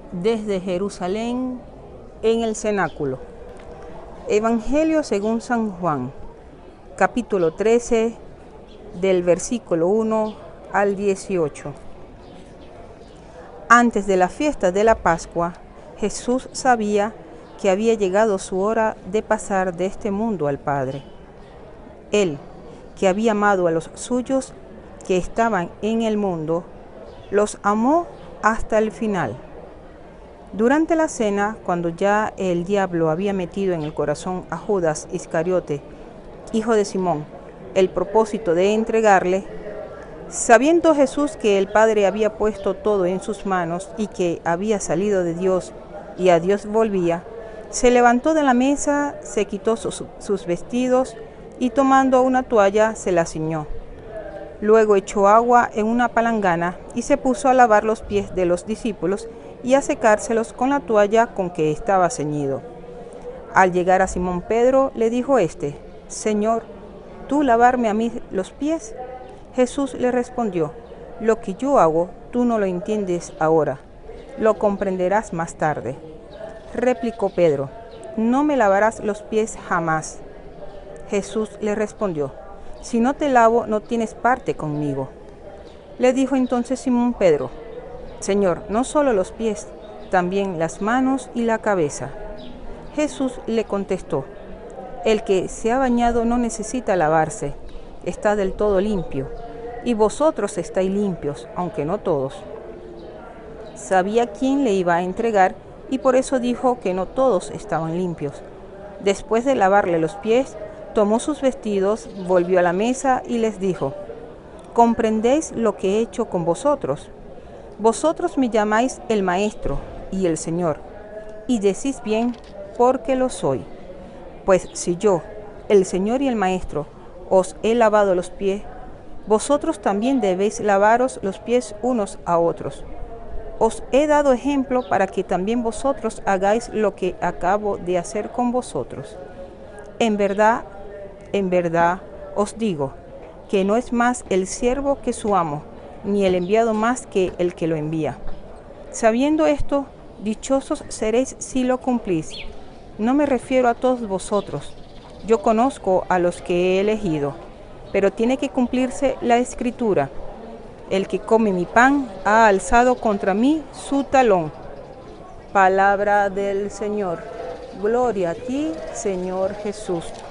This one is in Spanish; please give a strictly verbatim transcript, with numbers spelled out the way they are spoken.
desde Jerusalén en el cenáculo. Evangelio según San Juan, capítulo trece, del versículo uno al dieciocho. Antes de la fiesta de la Pascua, Jesús sabía que había llegado su hora de pasar de este mundo al Padre. Él, que había amado a los suyos que estaban en el mundo, los amó hasta el final. Durante la cena, cuando ya el diablo había metido en el corazón a Judas Iscariote, hijo de Simón, el propósito de entregarle, sabiendo Jesús que el Padre había puesto todo en sus manos y que había salido de Dios y a Dios volvía, se levantó de la mesa, se quitó sus, sus vestidos y tomando una toalla se la ciñó. Luego echó agua en una palangana y se puso a lavar los pies de los discípulos y a secárselos con la toalla con que estaba ceñido. Al llegar a Simón Pedro, le dijo éste: «Señor, ¿tú lavarme a mí los pies?» Jesús le respondió: «Lo que yo hago, tú no lo entiendes ahora, lo comprenderás más tarde». Replicó Pedro: «No me lavarás los pies jamás». Jesús le respondió: «Si no te lavo, no tienes parte conmigo». Le dijo entonces Simón Pedro: «Señor, no solo los pies, también las manos y la cabeza». Jesús le contestó: «El que se ha bañado no necesita lavarse, está del todo limpio, y vosotros estáis limpios, aunque no todos». Sabía quién le iba a entregar, y por eso dijo que no todos estaban limpios. Después de lavarle los pies, tomó sus vestidos, volvió a la mesa y les dijo: «¿Comprendéis lo que he hecho con vosotros? Vosotros me llamáis el Maestro y el Señor, y decís bien, porque lo soy. Pues si yo, el Señor y el Maestro, os he lavado los pies, vosotros también debéis lavaros los pies unos a otros. Os he dado ejemplo para que también vosotros hagáis lo que acabo de hacer con vosotros. En verdad, en verdad os digo, que no es más el siervo que su amo, ni el enviado más que el que lo envía. Sabiendo esto, dichosos seréis si lo cumplís. No me refiero a todos vosotros, yo conozco a los que he elegido, pero tiene que cumplirse la Escritura. El que come mi pan ha alzado contra mí su talón». Palabra del Señor. Gloria a ti, Señor Jesús.